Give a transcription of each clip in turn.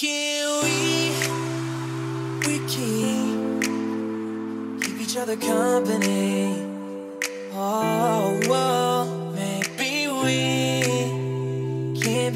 Can we keep each other company. Oh, well, maybe we can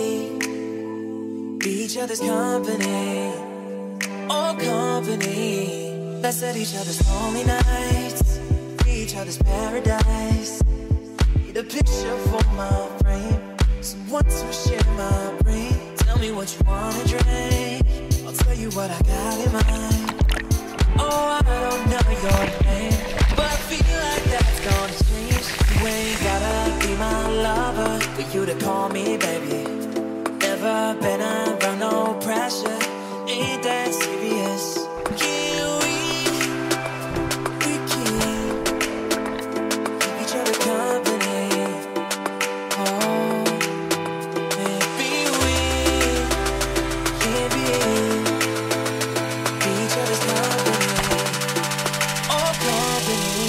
be each other's company. Oh, company. Let's set each other's lonely nights, be each other's paradise. Need a picture for my frame, someone to share my brain. Tell me what you wanna drink, I'll tell you what I got in mind. Oh, I don't know your name, but I feel like that's gonna change. You ain't gotta be my lover for you to call me baby. Never been around no pressure, ain't that serious. Can we keep each other company. Oh, maybe we can be each other's company. Oh, company.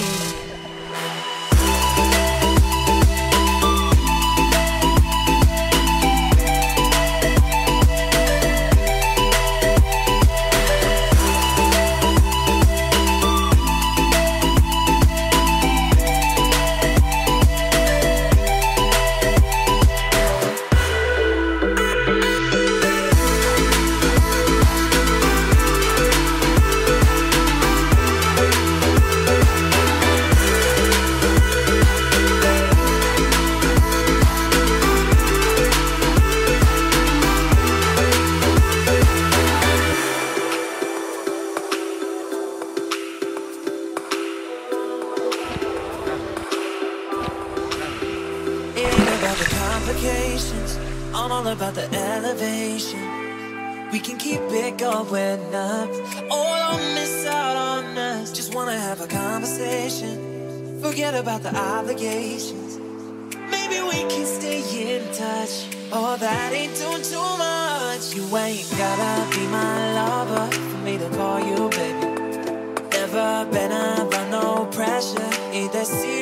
The complications, I'm all about the elevation. We can keep it going up, or don't miss out on us. Just wanna have a conversation, forget about the obligations. Maybe we can stay in touch. Oh, that ain't doing too much. You ain't gotta be my lover for me to call you baby. Never been around no pressure, ain't that serious.